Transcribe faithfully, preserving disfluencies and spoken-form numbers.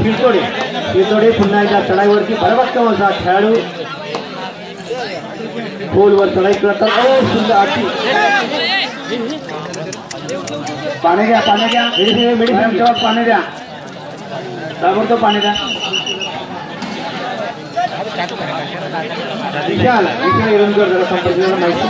पिरतोडे पिरतोडे पुन्हा एकदा चढाईवरती भरभक्कम असा खेळाडू खोलवर चढाई करतात. ओ सुंदर आठी पाणी द्या पाणी द्या मेडिसिन मेडिसिन तेव्हा पाणी द्या ताबडतोब पाणी द्या. विशाल विशाल इरंजकर जरा संपर्क माहिती